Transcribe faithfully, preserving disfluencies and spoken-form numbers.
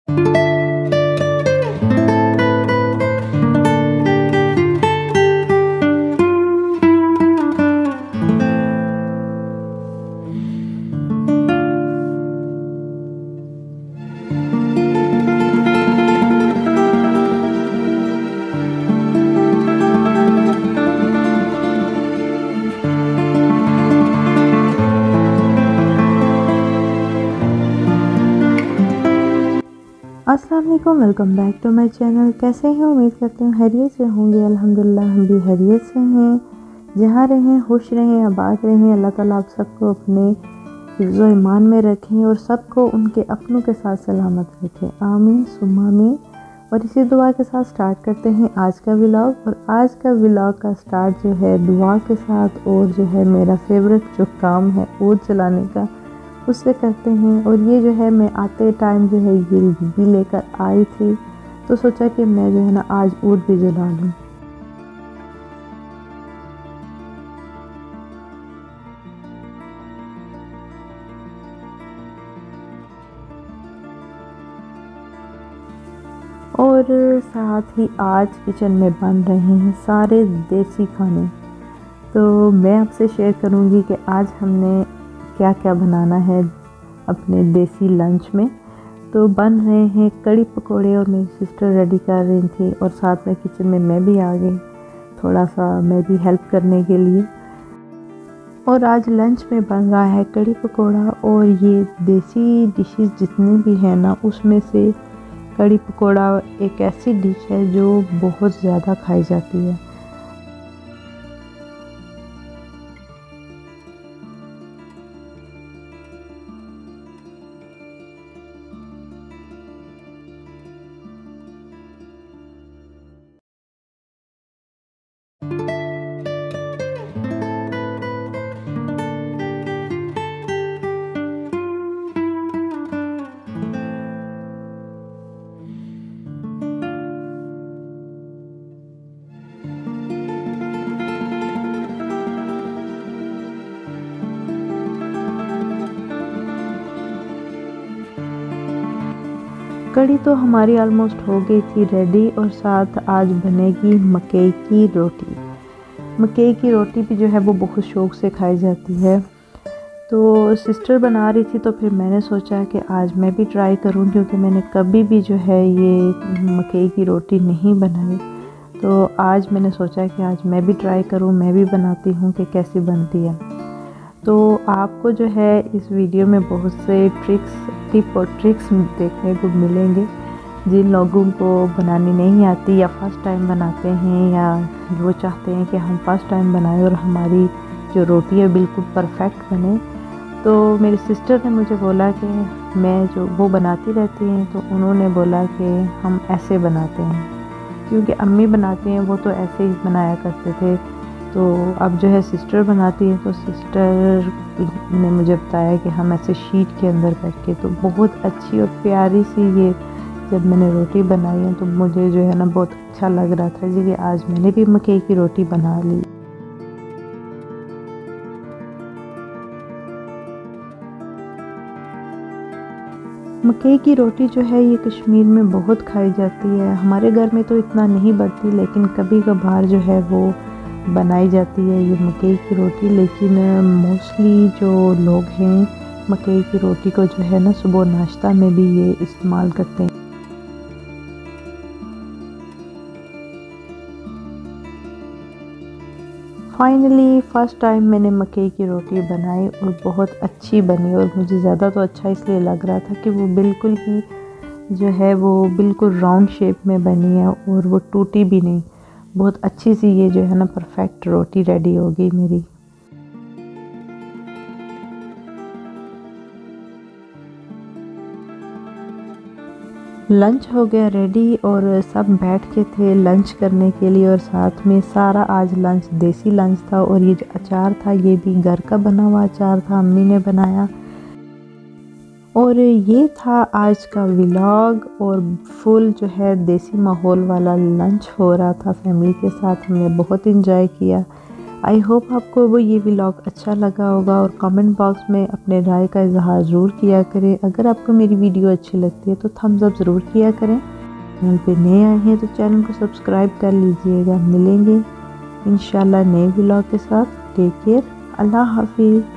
अस्सलाम वालेकुम, welcome back to my channel. कैसे हैं? उम्मीद करते हैं हैरियत से होंगे। अल्हम्दुलिल्लाह हम भी हैरियत से हैं। जहाँ रहें खुश रहें, आबाद रहें। अल्लाह ताला आप सबको अपने हिफ्ज़-ओ ईमान में रखें और सबको उनके अपनों के साथ सलामत रखें। आमीन सुम्मा आमीन। और इसी दुआ के साथ स्टार्ट करते हैं आज का व्लॉग। और आज का व्लॉग का स्टार्ट जो है दुआ के साथ, और जो है मेरा फेवरेट जो काम है ऊद जलाने का, उससे करते हैं। और ये जो है मैं आते टाइम जो है ये भी लेकर आई थी, तो सोचा कि मैं जो है ना आज ऊद भी जला लूँ। और साथ ही आज किचन में बन रहे हैं सारे देसी खाने। तो मैं आपसे शेयर करूंगी कि आज हमने क्या क्या बनाना है अपने देसी लंच में। तो बन रहे हैं कड़ी पकोड़े, और मेरी सिस्टर रेडी कर रही थी, और साथ में किचन में मैं भी आ गई थोड़ा सा मैं भी हेल्प करने के लिए। और आज लंच में बन रहा है कड़ी पकोड़ा। और ये देसी डिशेस जितनी भी है ना, उसमें से कड़ी पकोड़ा एक ऐसी डिश है जो बहुत ज़्यादा खाई जाती है। कड़ी तो हमारी ऑलमोस्ट हो गई थी रेडी, और साथ आज बनेगी मकई की रोटी। मकई की रोटी भी जो है वो बहुत शौक़ से खाई जाती है। तो सिस्टर बना रही थी, तो फिर मैंने सोचा कि आज मैं भी ट्राई करूं, क्योंकि मैंने कभी भी जो है ये मकई की रोटी नहीं बनाई। तो आज मैंने सोचा कि आज मैं भी ट्राई करूं, मैं भी बनाती हूं कि कैसी बनती है। तो आपको जो है इस वीडियो में बहुत से ट्रिक्स टिप और ट्रिक्स देखने को मिलेंगे। जिन लोगों को बनानी नहीं आती, या फर्स्ट टाइम बनाते हैं, या वो चाहते हैं कि हम फर्स्ट टाइम बनाएं और हमारी जो रोटी है बिल्कुल परफेक्ट बने। तो मेरी सिस्टर ने मुझे बोला कि मैं जो वो बनाती रहती हैं, तो उन्होंने बोला कि हम ऐसे बनाते हैं, क्योंकि अम्मी बनाती हैं वो तो ऐसे ही बनाया करते थे। तो अब जो है सिस्टर बनाती है, तो सिस्टर ने मुझे बताया कि हम ऐसे शीट के अंदर करके, तो बहुत अच्छी और प्यारी सी ये जब मैंने रोटी बनाई है, तो मुझे जो है ना बहुत अच्छा लग रहा था जी कि आज मैंने भी मकई की रोटी बना ली। मकई की रोटी जो है ये कश्मीर में बहुत खाई जाती है। हमारे घर में तो इतना नहीं बनती, लेकिन कभी कभार जो है वो बनाई जाती है ये मकई की रोटी। लेकिन मोस्टली जो लोग हैं मकई की रोटी को जो है ना सुबह नाश्ता में भी ये इस्तेमाल करते हैं। फाइनली फ़र्स्ट टाइम मैंने मकई की रोटी बनाई और बहुत अच्छी बनी। और मुझे ज़्यादा तो अच्छा इसलिए लग रहा था कि वो बिल्कुल ही जो है वो बिल्कुल राउंड शेप में बनी है, और वो टूटी भी नहीं। बहुत अच्छी सी ये जो है ना परफेक्ट रोटी रेडी हो गई मेरी। लंच हो गया रेडी, और सब बैठ के थे लंच करने के लिए। और साथ में सारा आज लंच देसी लंच था। और ये जो अचार था ये भी घर का बना हुआ अचार था, अम्मी ने बनाया। और ये था आज का व्लॉग, और फुल जो है देसी माहौल वाला लंच हो रहा था फैमिली के साथ। हमने बहुत इंजॉय किया। आई होप आपको वो ये व्लॉग अच्छा लगा होगा और कमेंट बॉक्स में अपने राय का इजहार ज़रूर किया करें। अगर आपको मेरी वीडियो अच्छी लगती है तो थम्स अप ज़रूर किया करें। चैनल पे नए आए हैं तो चैनल को सब्सक्राइब कर लीजिएगा। मिलेंगे इंशाल्लाह नए व्लॉग के साथ। टेक केयर, अल्लाह हाफिज़।